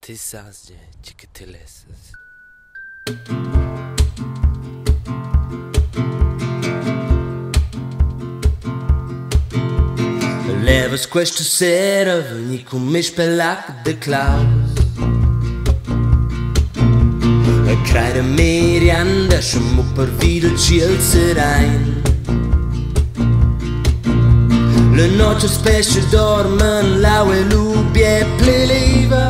Ti sas que te lessas. Levas questa sera, veni con me spellac de Klaus. A creide Merianda, scemo per via il ciel serein. Le noci spesso dormen, lau e l'ubbie pleleva.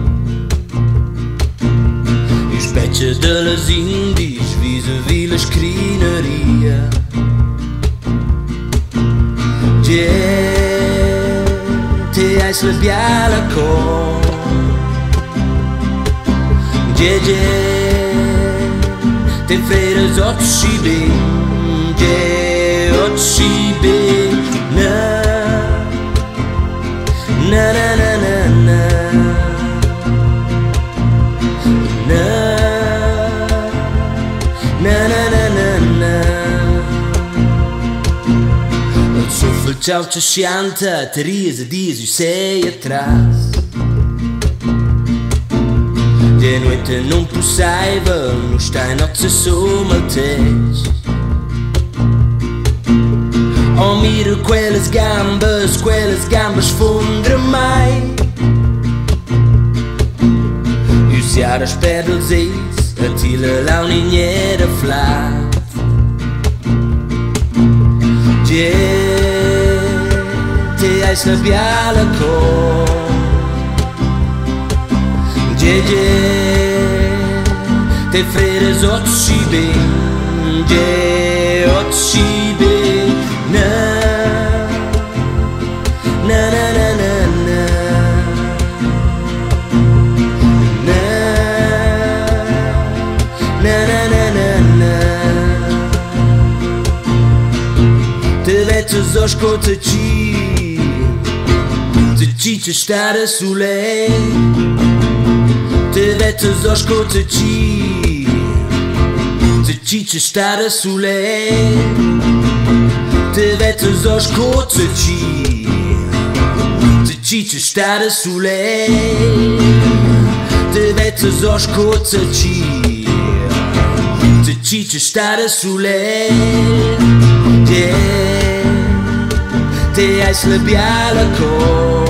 I specchi delle Indies vis-à-vis la scrineria. Te hai la biala con te fredes occhi ben occhi ben na na na na na na na na na na na. Sofel ciao ci scianta, Teresa dies sei atrás. De noite non possível, não está em nossa soma tens. Oh mira quelles gambas fundre mai. E se ar as pedras eis, atila lá uniniera flat. Te hai la biala con te fredes occhi ben occhi ben na na na na na na na na na na na. Te lettes aos cotaci ci stare su lei. Te lettes aos cotaci ci stare su lei. Te lettes aos cotaci ci stare su lei. Te lettes aos cotaci ci stare su lei. Te hai la biala con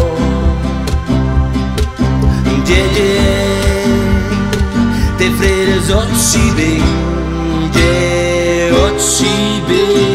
te fredes occhi ben occhi ben.